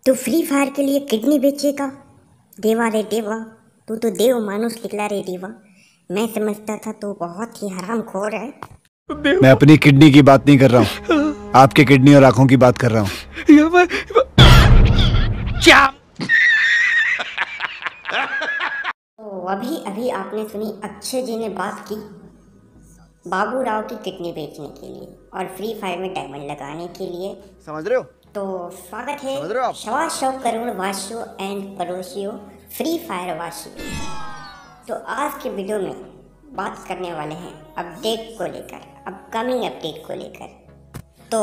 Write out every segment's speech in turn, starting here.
तू free fire के लिए किडनी बेचेगा? देवा रे देवा, तू तो देव मानुस निकला रे देवा। मैं समझता था तू बहुत ही हरामखोर है। मैं अपनी किडनी की बात नहीं कर रहा हूँ, आपके किडनी और आंखों की बात कर रहा हूँ। तो अभी अभी आपने सुनी अक्षय जी ने बात की बाबू राव की किडनी बेचने के लिए और फ्री फायर में डायमंड लगाने के लिए। समझ रहे हो? तो स्वागत है समझ रहे हो आप? 125 करोड़ वासियों एंड पड़ोसियों फ्री फायर वासियों। तो आज के वीडियो में बात करने वाले हैं अपडेट को लेकर, अपकमिंग अपडेट को लेकर। तो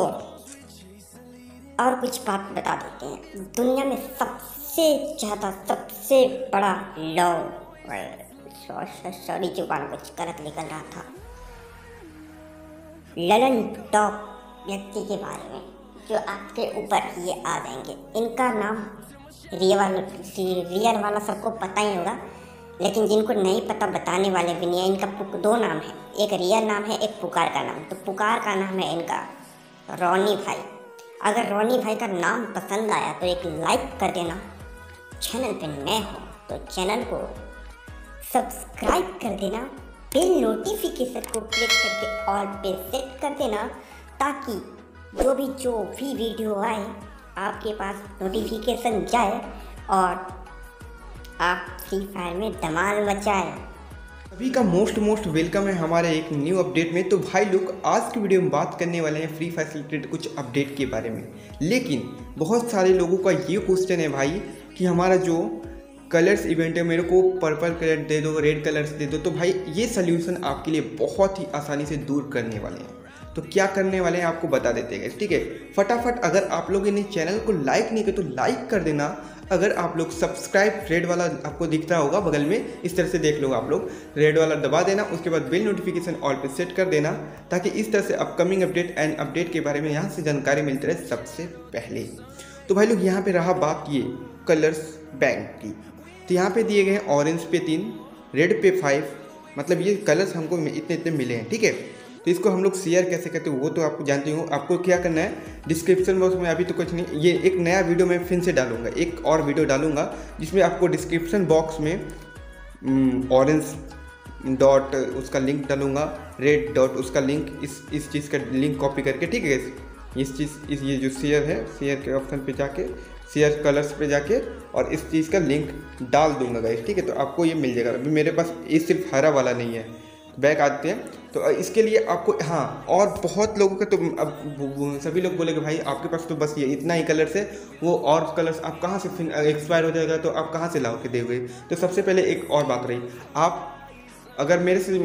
और कुछ बात बता देते हैं। दुनिया में सबसे ज़्यादा सबसे बड़ा लव, सॉरी जुबान कुछ गलत निकल रहा था, ललन टॉप व्यक्ति के बारे में जो आपके ऊपर ये आ जाएंगे। इनका नाम रियल वाला सबको पता ही होगा, लेकिन जिनको नहीं पता बताने वाले भी नहीं है। इनका दो नाम है, एक रियल नाम है, एक पुकार का नाम। तो पुकार का नाम है इनका रोनी भाई। अगर रोनी भाई का नाम पसंद आया तो एक लाइक कर देना। चैनल पे नए हो तो चैनल को सब्सक्राइब कर देना, बेल नोटिफिकेशन को क्लिक करके ऑल पे सेट कर देना, ताकि जो भी वीडियो आए आपके पास नोटिफिकेशन जाए और आप फ्री फायर में धमाल मचाए। सभी का मोस्ट वेलकम है हमारे एक न्यू अपडेट में। तो भाई लोग, आज की वीडियो में बात करने वाले हैं फ्री फायर से रिलेटेड कुछ अपडेट के बारे में। लेकिन बहुत सारे लोगों का ये क्वेश्चन है भाई कि हमारा जो कलर्स इवेंट है, मेरे को पर्पल कलर दे दो, रेड कलर्स दे दो। तो भाई ये सोल्यूशन आपके लिए बहुत ही आसानी से दूर करने वाले हैं। तो क्या करने वाले हैं आपको बता देते हैं, ठीक है। फटाफट अगर आप लोग ने चैनल को लाइक नहीं किया तो लाइक कर देना। अगर आप लोग सब्सक्राइब रेड वाला आपको दिख रहा होगा बगल में, इस तरह से देख लो, आप लोग रेड वाला दबा देना। उसके बाद बेल नोटिफिकेशन ऑल पे सेट कर देना, ताकि इस तरह से अपकमिंग अपडेट एंड अपडेट के बारे में यहाँ से जानकारी मिलती रहे सबसे पहले। तो भाई लोग, यहाँ पे रहा बात ये कलर्स बैंक की। तो यहाँ पे दिए गए हैं ऑरेंज पे 3, रेड पे 5, मतलब ये कलर्स हमको इतने इतने मिले हैं, ठीक है। तो इसको हम लोग शेयर कैसे करते हैं वो तो आपको जानते हो। आपको क्या करना है, डिस्क्रिप्शन बॉक्स में अभी तो कुछ नहीं, ये एक नया वीडियो मैं फिर से डालूंगा, एक और वीडियो डालूंगा जिसमें आपको डिस्क्रिप्शन बॉक्स में ऑरेंज डॉट उसका लिंक डालूंगा, रेड डॉट उसका लिंक, इस चीज़ का लिंक कॉपी करके, ठीक है। ये जो शेयर है, शेयर के ऑप्शन पे जाके, शेयर कलर्स पे जाके और इस चीज़ का लिंक डाल दूंगा गाइस, ठीक है। तो आपको ये मिल जाएगा। अभी मेरे पास ये सिर्फ हरा वाला नहीं है, बैक आते हैं। तो इसके लिए आपको, हाँ, और बहुत लोगों का तो अब सभी लोग बोलेंगे भाई आपके पास तो बस ये इतना ही कलर्स है, वो और कलर्स आप कहाँ से एक्सपायर हो जाएगा तो आप कहाँ से लाओ के देंगे। तो सबसे पहले एक और बात रही, आप अगर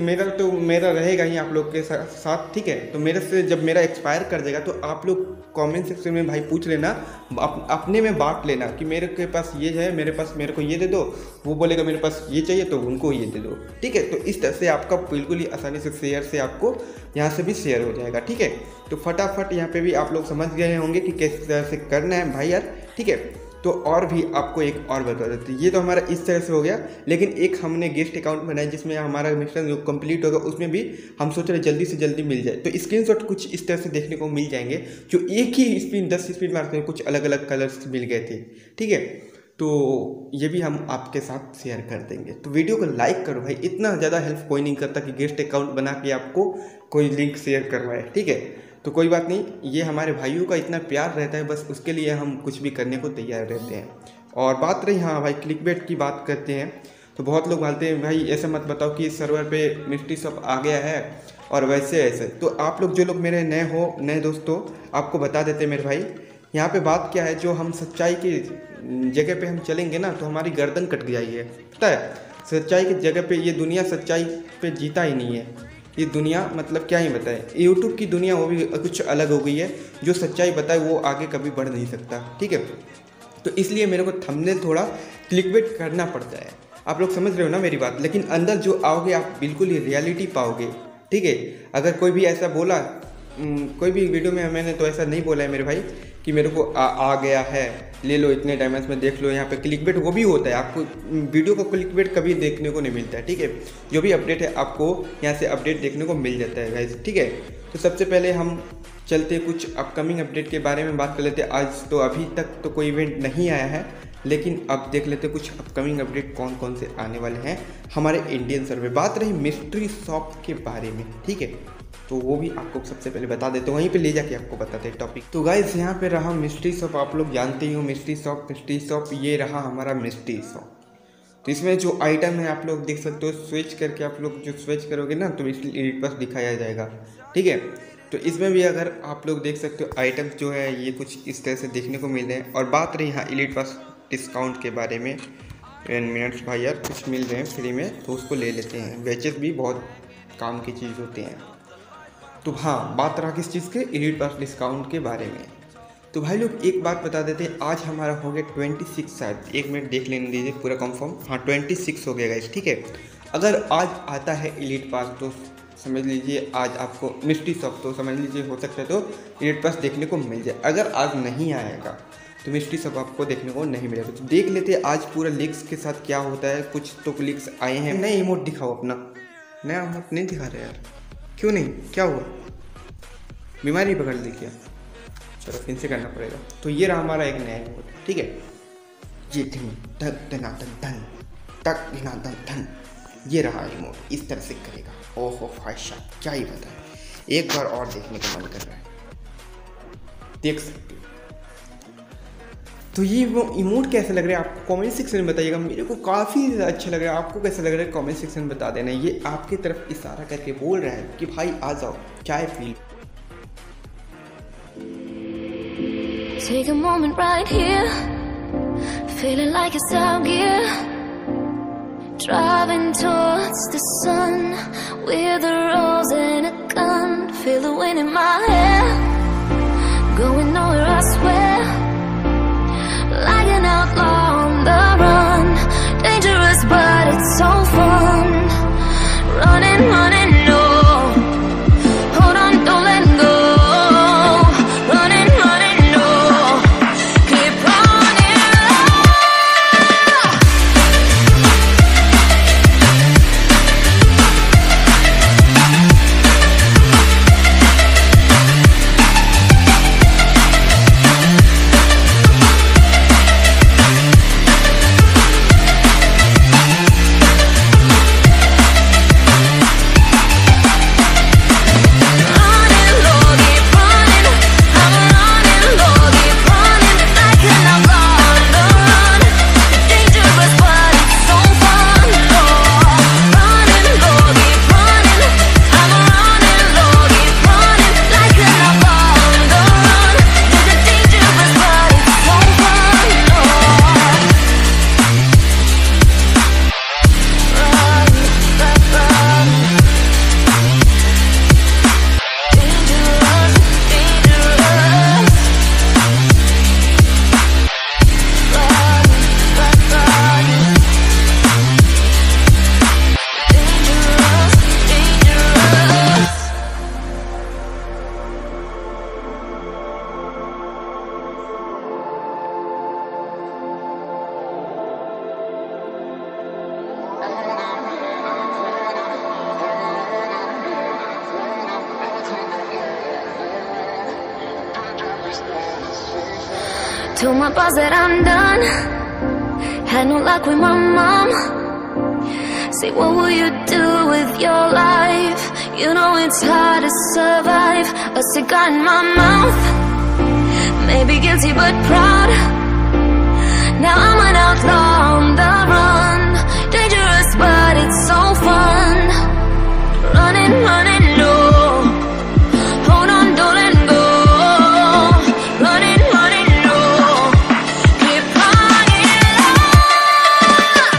मेरा रहेगा ही आप लोग के साथ, ठीक है। तो मेरे से जब मेरा एक्सपायर कर जाएगा तो आप लोग कमेंट सेक्शन में भाई पूछ लेना, अपने में बांट लेना कि मेरे के पास ये है, मेरे को ये दे दो, वो बोलेगा मेरे पास ये चाहिए तो उनको ये दे दो, ठीक है। तो इस तरह से आपका बिल्कुल ही आसानी से शेयर से आपको यहाँ से भी शेयर हो जाएगा, ठीक है। तो फटाफट यहाँ पे भी आप लोग समझ गए होंगे कि किस तरह से करना है भाई यार, ठीक है। तो और भी आपको एक और बता देते हैं। ये तो हमारा इस तरह से हो गया, लेकिन एक हमने गेस्ट अकाउंट बनाया जिसमें हमारा मिशन जो कंप्लीट होगा उसमें भी हम सोच रहे जल्दी से जल्दी मिल जाए। तो स्क्रीनशॉट कुछ इस तरह से देखने को मिल जाएंगे, जो एक ही स्पिन 10 स्पिन मारते हैं, कुछ अलग अलग कलर्स मिल गए थे, ठीक है। तो ये भी हम आपके साथ शेयर कर देंगे। तो वीडियो को लाइक करो भाई, इतना ज़्यादा हेल्प कोई नहीं करता कि गेस्ट अकाउंट बना के आपको कोई लिंक शेयर करवाए, ठीक है। तो कोई बात नहीं, ये हमारे भाइयों का इतना प्यार रहता है, बस उसके लिए हम कुछ भी करने को तैयार रहते हैं। और बात रही, हाँ भाई, क्लिकबेट की बात करते हैं। तो बहुत लोग बोलते हैं भाई ऐसा मत बताओ कि इस सर्वर पे मिस्ट्री शॉप आ गया है और वैसे ऐसे। तो आप लोग जो लोग मेरे नए दोस्तों, आपको बता देते हैं मेरे भाई, यहाँ पे बात क्या है, जो हम सच्चाई की जगह पे हम चलेंगे ना तो हमारी गर्दन कट जाएगी, पता है। सच्चाई की जगह पे ये दुनिया सच्चाई पे जीता ही नहीं है। ये दुनिया मतलब क्या ही बताए, यूट्यूब की दुनिया वो भी कुछ अलग हो गई है। जो सच्चाई बताए वो आगे कभी बढ़ नहीं सकता, ठीक है। तो इसलिए मेरे को थंबनेल थोड़ा क्लिकबेट करना पड़ता है, आप लोग समझ रहे हो ना मेरी बात। लेकिन अंदर जो आओगे आप बिल्कुल ही रियलिटी पाओगे, ठीक है। अगर कोई भी ऐसा बोला, कोई भी वीडियो में मैंने तो ऐसा नहीं बोला है मेरे भाई कि मेरे को आ गया है ले लो इतने डायमंड्स में, देख लो यहाँ पे क्लिकबेट वो भी होता है, आपको वीडियो को क्लिकबेट कभी देखने को नहीं मिलता है, ठीक है। जो भी अपडेट है आपको यहाँ से अपडेट देखने को मिल जाता है गाइस, ठीक है। तो सबसे पहले हम चलते कुछ अपकमिंग अपडेट के बारे में बात कर लेते हैं। आज तो अभी तक तो कोई इवेंट नहीं आया है, लेकिन अब देख लेते कुछ अपकमिंग अपडेट कौन कौन से आने वाले हैं हमारे इंडियन सर्वर। बात रही मिस्ट्री शॉप के बारे में, ठीक है, तो वो भी आपको सबसे पहले बता देते, वहीं पे ले जाके आपको बताते हैं टॉपिक। तो गाइस यहाँ पे रहा मिस्ट्री शॉप, आप लोग जानते ही हो मिस्ट्री शॉप, ये रहा हमारा मिस्ट्री शॉप। तो इसमें जो आइटम है आप लोग देख सकते हो, स्विच करके आप लोग जो स्विच करोगे ना तो एडिट पास दिखाया जाएगा, ठीक है। तो इसमें भी अगर आप लोग देख सकते हो आइटम्स जो है ये कुछ इस तरह से देखने को मिल रहे हैं। और बात रही हाँ एलिट पास डिस्काउंट के बारे में, 10 मिनट्स भाई यार कुछ मिल रहे हैं फ्री में तो उसको ले लेते हैं, वेचेस भी बहुत काम की चीज़ होती हैं। तो हाँ बात रहा किस चीज़ के, एलिट पास डिस्काउंट के बारे में। तो भाई लोग एक बात बता देते हैं, आज हमारा हो गया 26 शायद, 1 मिनट देख लेने दीजिए पूरा कंफर्म, हाँ 26 हो गया गाइस, ठीक है। अगर आज आता है एलिट पास तो समझ लीजिए आज आपको मिस्ट्री शॉप तो समझ लीजिए हो सकता है तो एलिट पास देखने को मिल जाए। अगर आज नहीं आएगा तो मिस्ट्री शॉप आपको देखने को नहीं मिलेगा। तो देख लेते हैं आज पूरा लीक्स के साथ क्या होता है। कुछ तो लीक्स आए हैं। नया इमोट दिखाओ अपना, नया इमोट नहीं दिखा रहे यार, क्यों नहीं, क्या हुआ, बीमारी पकड़ ली क्या? चलो फिर से करना पड़ेगा। तो ये रहा हमारा एक नया इमोट, ठीक है। ये धन ये रहा इमोट, इस तरह से करेगा। ओहो भाई साहब क्या ही बता, एक बार और देखने का मन कर रहा है, देख सकते हो। तो ये वो इमोट कैसे लग रहा है आपको कमेंट सेक्शन में बताइएगा। मेरे को काफ़ी अच्छा लग रहा है, आपको कैसा लग रहा है कमेंट सेक्शन में बता देना। ये आपकी तरफ इशारा करके बोल रहा है कि भाई आ जाओ चाय पी। Take a moment right here, feeling like it's out gear, driving towards the sun with a rose and a gun. Feel the wind in my hair, going nowhere I swear, like an outlaw on the run. Dangerous but it's so fun, running, running, no, hold on, don't let go. Told my boss that I'm done, had no luck with my mom. Say what will you do with your life? You know it's hard to survive. A cigar in my mouth, maybe guilty but proud. Now I'm an outlaw on the run. Dangerous but it's so fun, running, running, no, hold on, don't let go. Running, running, no, keep running on.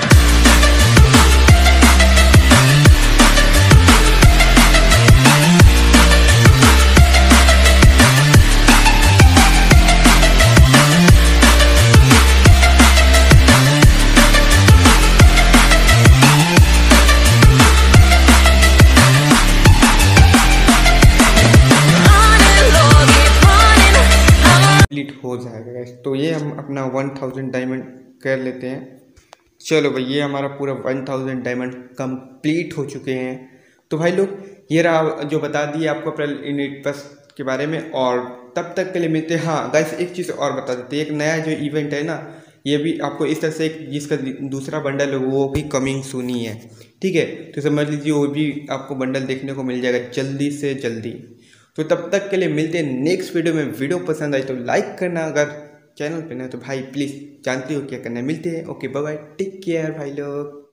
हो जाएगा guys. तो ये हम अपना 1000 diamond कर लेते हैं। चलो भाई, ये हमारा पूरा 1000 डायमंड कंप्लीट हो चुके हैं। तो भाई लोग, ये रहा जो बता दिए आपको अप्रैल इनिट प्लस के बारे में। और तब तक के लिए मिलते हैं। हाँ गाइस, एक चीज़ और बता देते हैं, एक नया जो इवेंट है ना, ये भी आपको इस तरह से जिसका दूसरा बंडल है वो भी कमिंग सून ही है, ठीक है। तो समझ लीजिए वो भी आपको बंडल देखने को मिल जाएगा जल्दी से जल्दी। तो तब तक के लिए मिलते हैं नेक्स्ट वीडियो में। वीडियो पसंद आई तो लाइक करना, अगर चैनल पे ना तो भाई प्लीज़ जानते हो क्या करना है। मिलते हैं, okay bye bye, take care भाई लोग।